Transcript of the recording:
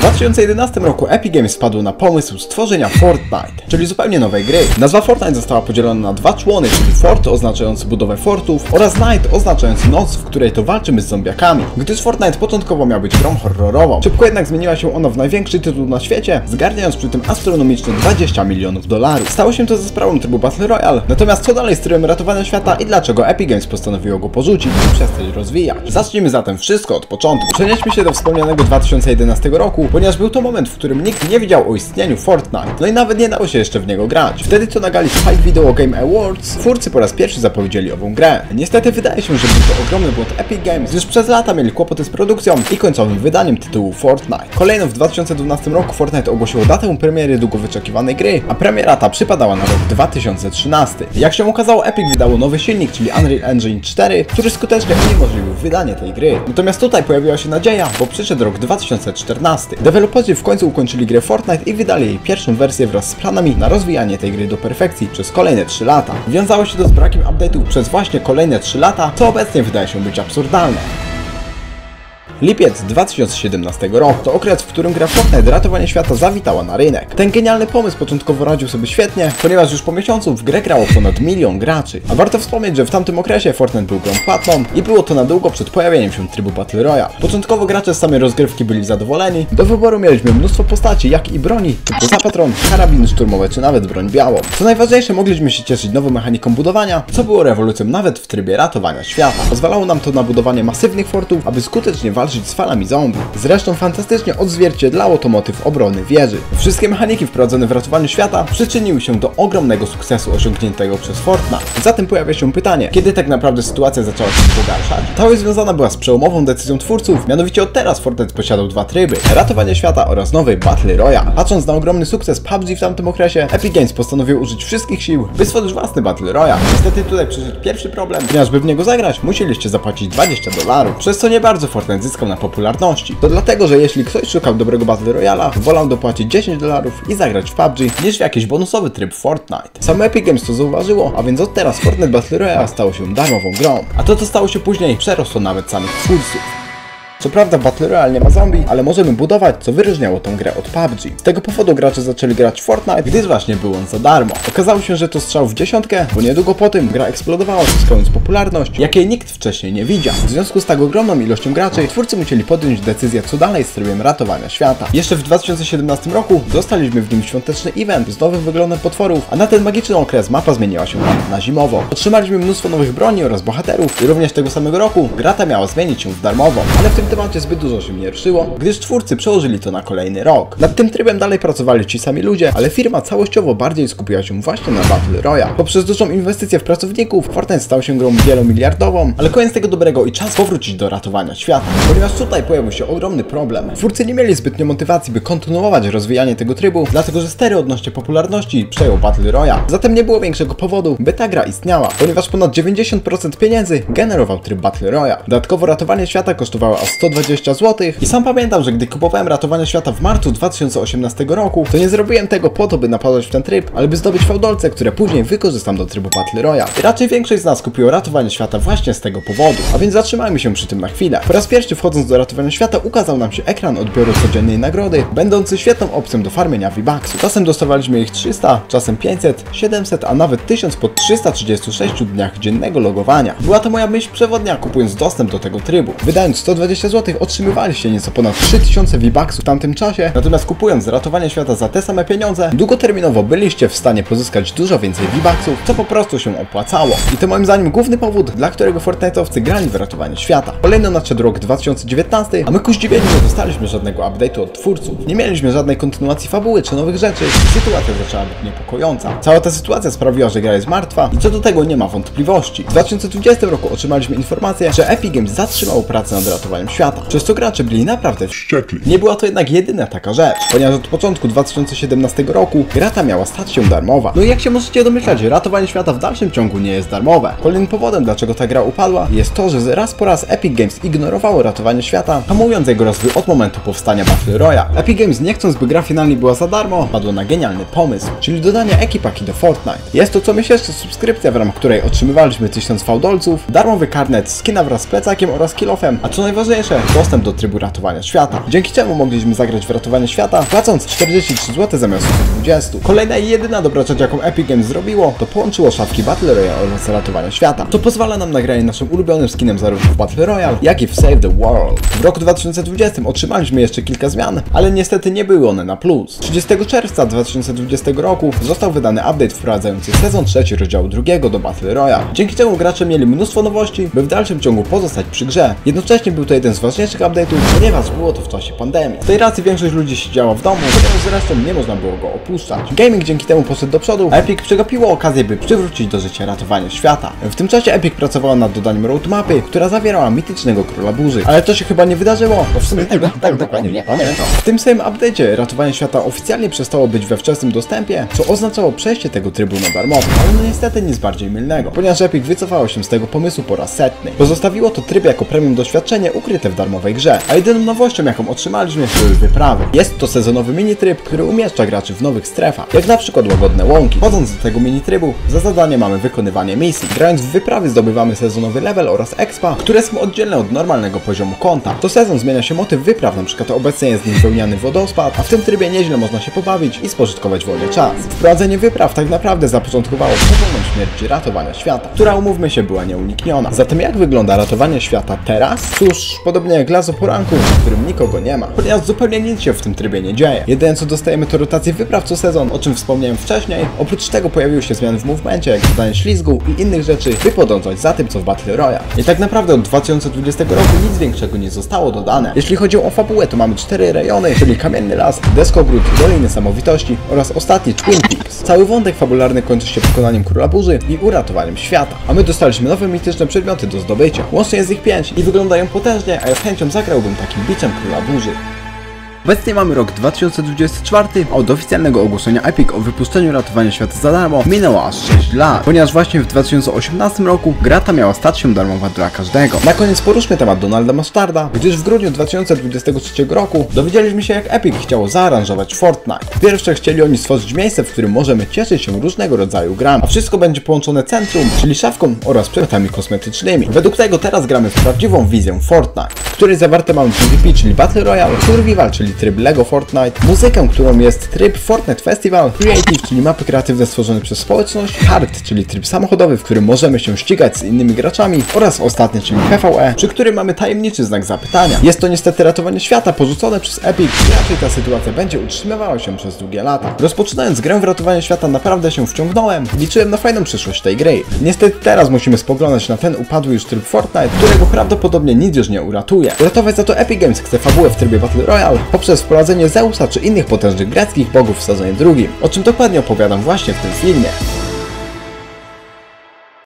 2011 roku Epic Games wpadło na pomysł stworzenia Fortnite, czyli zupełnie nowej gry. Nazwa Fortnite została podzielona na dwa człony, czyli Fort oznaczający budowę fortów oraz Night oznaczający noc, w której to walczymy z zombiakami. Gdyż Fortnite początkowo miał być grą horrorową. Szybko jednak zmieniła się ona w największy tytuł na świecie, zgarniając przy tym astronomiczne $20 milionów. Stało się to ze sprawą trybu Battle Royale. Natomiast co dalej z trybem ratowania świata i dlaczego Epic Games postanowiło go porzucić i przestać rozwijać? Zacznijmy zatem wszystko od początku. Przenieśmy się do wspomnianego 2011 roku, ponieważ był to moment, w którym nikt nie wiedział o istnieniu Fortnite, no i nawet nie dało się jeszcze w niego grać. Wtedy to na gali Spike Video Game Awards twórcy po raz pierwszy zapowiedzieli ową grę. Niestety wydaje się, że był to ogromny błąd Epic Games, gdyż przez lata mieli kłopoty z produkcją i końcowym wydaniem tytułu Fortnite. Kolejno w 2012 roku Fortnite ogłosiło datę premiery długo wyczekiwanej gry, a premiera ta przypadała na rok 2013. Jak się okazało, Epic wydało nowy silnik, czyli Unreal Engine 4, który skutecznie uniemożliwił wydanie tej gry. Natomiast tutaj pojawiła się nadzieja, bo przyszedł rok 2014. Deweloperzy w końcu ukończyli grę Fortnite i wydali jej pierwszą wersję wraz z planami na rozwijanie tej gry do perfekcji przez kolejne 3 lata. Wiązało się to z brakiem update'ów przez właśnie kolejne 3 lata, co obecnie wydaje się być absurdalne. Lipiec 2017 roku to okres, w którym gra Fortnite Ratowanie Świata zawitała na rynek. Ten genialny pomysł początkowo radził sobie świetnie, ponieważ już po miesiącu w grę grało ponad 1 milion graczy. A warto wspomnieć, że w tamtym okresie Fortnite był grą płatną i było to na długo przed pojawieniem się trybu Battle Royale. Początkowo gracze z samej rozgrywki byli zadowoleni, do wyboru mieliśmy mnóstwo postaci, jak i broni, typu Zapatron, karabiny szturmowe czy nawet broń białą. Co najważniejsze, mogliśmy się cieszyć nową mechaniką budowania, co było rewolucją nawet w trybie ratowania świata. Pozwalało nam to na budowanie masywnych fortów, aby skutecznie walczyć z falami zombie. Zresztą fantastycznie odzwierciedlało to motyw obrony wieży. Wszystkie mechaniki wprowadzone w ratowaniu świata przyczyniły się do ogromnego sukcesu osiągniętego przez Fortnite. Zatem pojawia się pytanie, kiedy tak naprawdę sytuacja zaczęła się pogarszać? Ta związana była z przełomową decyzją twórców, mianowicie od teraz Fortnite posiadał dwa tryby: ratowanie świata oraz nowy Battle Royale. Patrząc na ogromny sukces PUBG w tamtym okresie, Epic Games postanowił użyć wszystkich sił, by stworzyć własny Battle Royale. Niestety tutaj przyszedł pierwszy problem, ponieważ by w niego zagrać, musieliście zapłacić $20, przez co nie bardzo Fortnite zyskał na popularności. To dlatego, że jeśli ktoś szukał dobrego Battle Royala, wolał dopłacić $10 i zagrać w PUBG, niż w jakiś bonusowy tryb Fortnite. Sam Epic Games to zauważyło, a więc od teraz Fortnite Battle Royale stało się darmową grą. A to, co stało się później, przerosło nawet samych twórców. Co prawda w Battle Royale nie ma zombie, ale możemy budować, co wyróżniało tą grę od PUBG. Z tego powodu gracze zaczęli grać w Fortnite, gdyż właśnie był on za darmo. Okazało się, że to strzał w dziesiątkę, bo niedługo po tym gra eksplodowała, zyskując popularność, jakiej nikt wcześniej nie widział. W związku z tak ogromną ilością graczy, twórcy musieli podjąć decyzję, co dalej z trybem ratowania świata. Jeszcze w 2017 roku dostaliśmy w nim świąteczny event z nowym wyglądem potworów, a na ten magiczny okres mapa zmieniła się na zimową. Otrzymaliśmy mnóstwo nowych broni oraz bohaterów i również tego samego roku gra ta miała zmienić się w darmową. Ale w tym temacie zbyt dużo się nie ruszyło, gdyż twórcy przełożyli to na kolejny rok. Nad tym trybem dalej pracowali ci sami ludzie, ale firma całościowo bardziej skupiła się właśnie na Battle Royale. Poprzez dużą inwestycję w pracowników, Fortnite stał się grą wielomiliardową, ale koniec tego dobrego i czas powrócić do ratowania świata. Ponieważ tutaj pojawił się ogromny problem. Twórcy nie mieli zbytnio motywacji, by kontynuować rozwijanie tego trybu, dlatego że stery odnośnie popularności przejął Battle Royale. Zatem nie było większego powodu, by ta gra istniała, ponieważ ponad 90% pieniędzy generował tryb Battle Royale. Dodatkowo ratowanie świata kosztowało aż $120 zł i sam pamiętam, że gdy kupowałem ratowanie świata w marcu 2018 roku, to nie zrobiłem tego po to, by napadać w ten tryb, ale by zdobyć fałdolce, które później wykorzystam do trybu Battle Royale. I raczej większość z nas kupiło ratowanie świata właśnie z tego powodu, a więc zatrzymajmy się przy tym na chwilę. Po raz pierwszy wchodząc do ratowania świata ukazał nam się ekran odbioru codziennej nagrody, będący świetną opcją do farmienia V-Bucksów. Czasem dostawaliśmy ich 300, czasem 500, 700, a nawet 1000 po 336 dniach dziennego logowania. Była to moja myśl przewodnia, kupując dostęp do tego trybu. Wydając 120 zł otrzymywaliście nieco ponad 3000 V-Bucksów w tamtym czasie, natomiast kupując ratowanie świata za te same pieniądze, długoterminowo byliście w stanie pozyskać dużo więcej V-Bucksów, co po prostu się opłacało. I to moim zdaniem główny powód, dla którego Fortnite'owcy grali w ratowanie świata. Kolejno nadszedł rok 2019, a my ku zdziwieniu nie dostaliśmy żadnego update'u od twórców. Nie mieliśmy żadnej kontynuacji fabuły czy nowych rzeczy. Sytuacja zaczęła być niepokojąca. Cała ta sytuacja sprawiła, że gra jest martwa i co do tego nie ma wątpliwości. W 2020 roku otrzymaliśmy informację, że Epic Games zatrzymało pracę nad ratowaniem świata, przez co gracze byli naprawdę wściekli. Nie była to jednak jedyna taka rzecz, ponieważ od początku 2017 roku gra ta miała stać się darmowa. No i jak się możecie domyślać, ratowanie świata w dalszym ciągu nie jest darmowe. Kolejnym powodem, dlaczego ta gra upadła, jest to, że raz po raz Epic Games ignorowało ratowanie świata, hamując jego rozwój od momentu powstania Battle Royale. Epic Games, nie chcąc, by gra finalnie była za darmo, padło na genialny pomysł, czyli dodanie ekipaki do Fortnite. Jest to co miesięczna subskrypcja, w ramach której otrzymywaliśmy 1000 fałdolców, darmowy karnet, skina wraz z plecakiem oraz kill-offem, a co najważniejsze, najważniejsze, dostęp do trybu ratowania świata, dzięki czemu mogliśmy zagrać w ratowanie świata, płacąc 43 zł zamiast 20. Kolejna i jedyna dobra rzecz, jaką Epic Games zrobiło, to połączyło szafki Battle Royale oraz ratowania świata. To pozwala nam na granie naszym ulubionym skinem zarówno w Battle Royale, jak i w Save the World. W roku 2020 otrzymaliśmy jeszcze kilka zmian, ale niestety nie były one na plus. 30 czerwca 2020 roku został wydany update wprowadzający sezon 3 rozdziału 2 do Battle Royale, dzięki czemu gracze mieli mnóstwo nowości, by w dalszym ciągu pozostać przy grze. Jednocześnie był to jeden z ważniejszych update'ów, ponieważ było to w czasie pandemii. Z tej racji większość ludzi siedziała w domu, ponieważ zresztą nie można było go opuszczać. Gaming dzięki temu poszedł do przodu, a Epic przegapiło okazję, by przywrócić do życia ratowanie świata. W tym czasie Epic pracowała nad dodaniem roadmapy, która zawierała mitycznego Króla Burzy. Ale to się chyba nie wydarzyło, bo w sumie tak dokładnie nie pamiętam. W tym samym update'cie ratowanie świata oficjalnie przestało być we wczesnym dostępie, co oznaczało przejście tego trybu na darmowy. Ale no niestety nic bardziej mylnego, ponieważ Epic wycofało się z tego pomysłu po raz setny. Pozostawiło to tryb jako premium doświadczenie ukryte w darmowej grze, a jedyną nowością, jaką otrzymaliśmy, były wyprawy. Jest to sezonowy minitryb, który umieszcza graczy w nowych strefach, jak na przykład łagodne łąki. Wchodząc do tego minitrybu, za zadanie mamy wykonywanie misji. Grając w wyprawy zdobywamy sezonowy level oraz expa, które są oddzielne od normalnego poziomu konta. Co sezon zmienia się motyw wypraw, np. obecnie jest nim wełniany wodospad, a w tym trybie nieźle można się pobawić i spożytkować wolny czas. Wprowadzenie wypraw tak naprawdę zapoczątkowało powolną śmierć ratowania świata, która, umówmy się, była nieunikniona. Zatem jak wygląda ratowanie świata teraz? Cóż, podobnie jak las o poranku, w którym nikogo nie ma, ponieważ zupełnie nic się w tym trybie nie dzieje. Jedyne co dostajemy to rotacje wypraw co sezon, o czym wspomniałem wcześniej. Oprócz tego pojawiły się zmiany w movemencie, jak dodanie ślizgu i innych rzeczy, by podążać za tym co w Battle Royale. I tak naprawdę od 2020 roku nic większego nie zostało dodane. Jeśli chodzi o fabułę, to mamy 4 rejony, czyli Kamienny Las, Deskogród, Doliny Niesamowitości oraz ostatni Twin Peaks. Cały wątek fabularny kończy się pokonaniem Króla Burzy i uratowaniem świata. A my dostaliśmy nowe mityczne przedmioty do zdobycia. Łącznie jest ich 5 i wyglądają potężnie, a ja z chęcią zagrałbym takim biczem Króla Burzy. Obecnie mamy rok 2024, a od oficjalnego ogłoszenia Epic o wypuszczeniu ratowania świata za darmo minęło aż 6 lat, ponieważ właśnie w 2018 roku gra ta miała stać się darmowa dla każdego. Na koniec poruszmy temat Donalda Mustarda, gdyż w grudniu 2023 roku dowiedzieliśmy się, jak Epic chciało zaaranżować Fortnite. Pierwsze chcieli oni stworzyć miejsce, w którym możemy cieszyć się różnego rodzaju grami, a wszystko będzie połączone centrum, czyli szafką oraz przedmiotami kosmetycznymi. Według tego teraz gramy w prawdziwą wizję Fortnite, w której zawarte mamy PvP, czyli Battle Royale, Survival, czyli tryb LEGO Fortnite, muzykę, którą jest tryb Fortnite Festival, Creative, czyli mapy kreatywne stworzone przez społeczność, Hard, czyli tryb samochodowy, w którym możemy się ścigać z innymi graczami oraz ostatnie, czyli PvE, przy którym mamy tajemniczy znak zapytania. Jest to niestety ratowanie świata porzucone przez Epic i raczej ta sytuacja będzie utrzymywała się przez długie lata. Rozpoczynając grę w ratowanie świata naprawdę się wciągnąłem, liczyłem na fajną przyszłość tej gry. Niestety teraz musimy spoglądać na ten upadły już tryb Fortnite, którego prawdopodobnie nic już nie uratuje. Uratować za to Epic Games chce fabułę w trybie Battle Royale poprzez wprowadzenie Zeusa czy innych potężnych greckich bogów w sezonie drugim, o czym dokładnie opowiadam właśnie w tym filmie.